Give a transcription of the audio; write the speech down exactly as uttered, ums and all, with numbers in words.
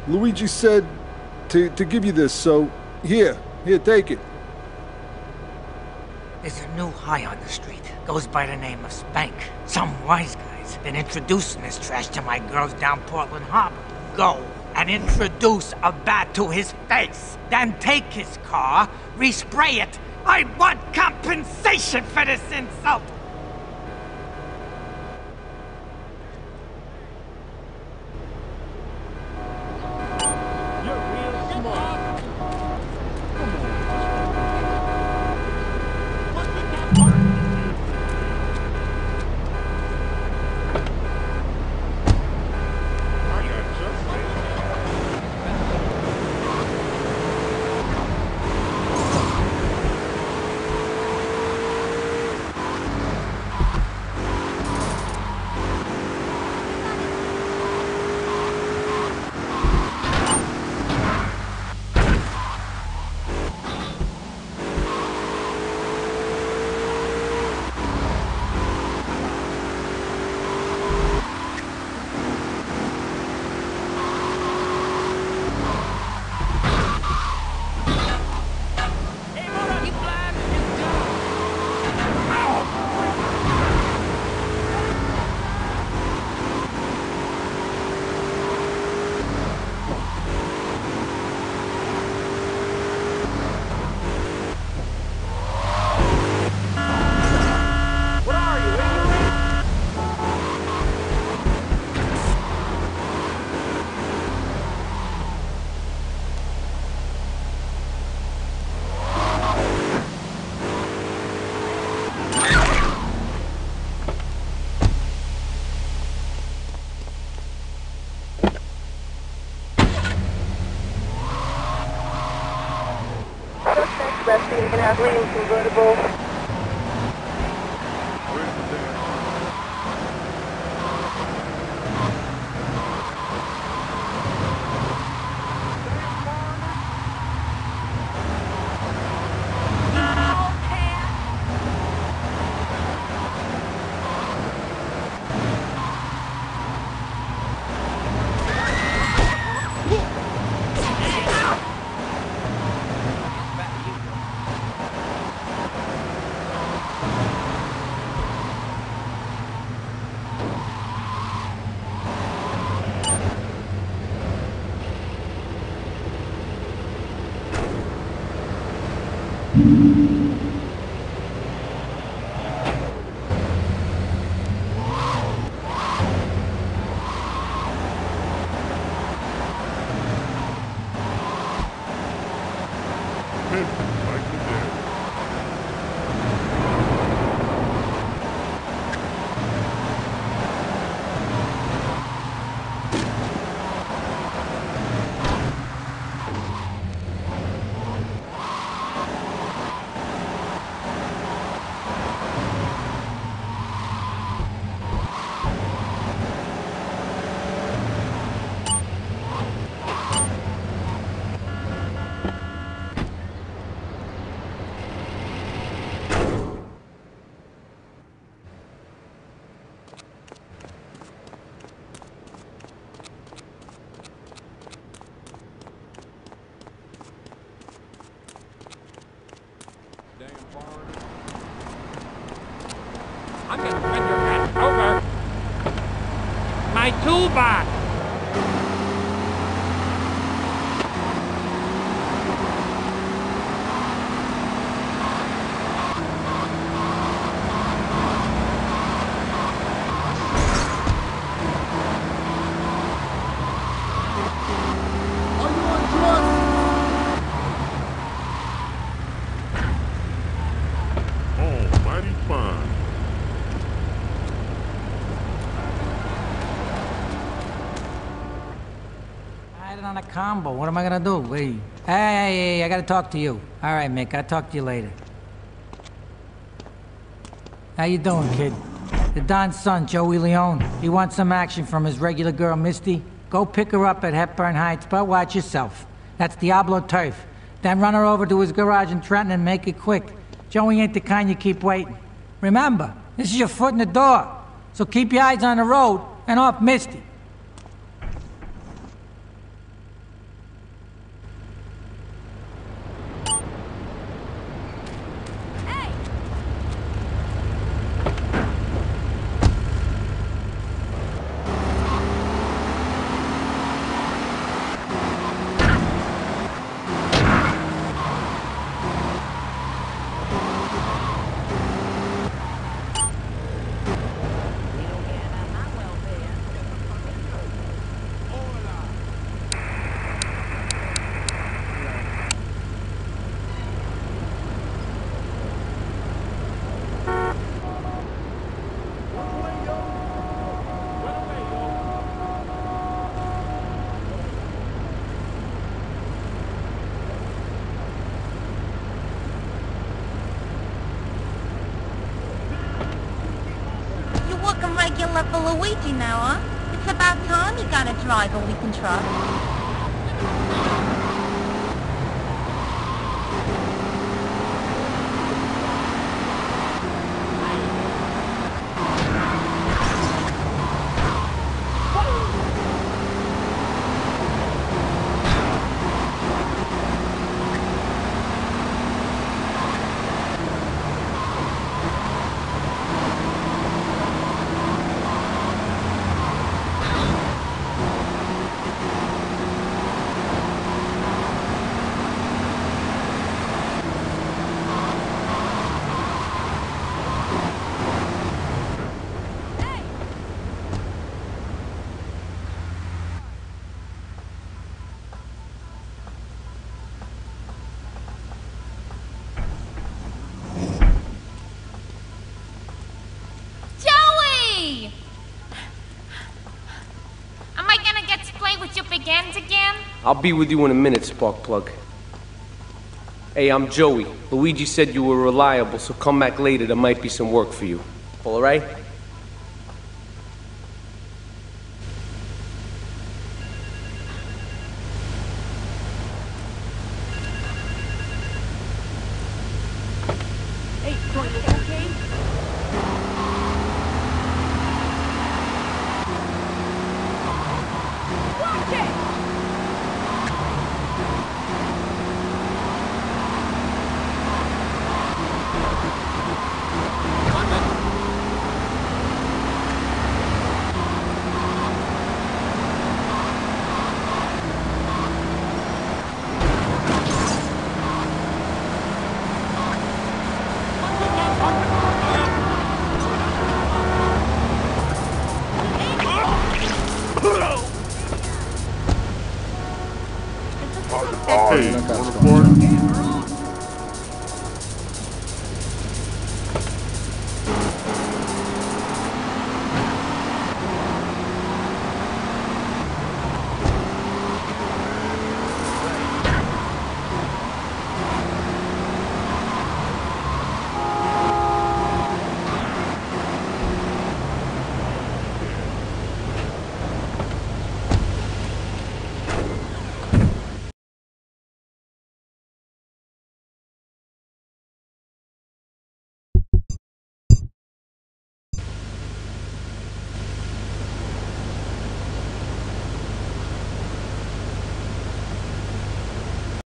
Luigi said to, to give you this, so here, here, take it. There's a new high on the street. Goes by the name of Spank. Some wise guy's been introducing this trash to my girls down Portland Harbor. Go and introduce a bat to his face. Then take his car, respray it. I want compensation for this insult! You can have Liam's convertible. I'm gonna run your ass over. My toolbox. On a combo. What am I gonna do? Wait. Hey, hey, hey, I gotta talk to you. All right, Mick, I'll talk to you later. How you doing, kid? The Don's son, Joey Leone. He wants some action from his regular girl, Misty. Go pick her up at Hepburn Heights, but watch yourself. That's Diablo Turf. Then run her over to his garage in Trenton and make it quick. Joey ain't the kind you keep waiting. Remember, this is your foot in the door. So keep your eyes on the road and off Misty. looking regular for Luigi now, huh? It's about time you got a driver we can trust. I'll be with you in a minute, Sparkplug. Hey, I'm Joey. Luigi said you were reliable, so come back later. There might be some work for you. All right?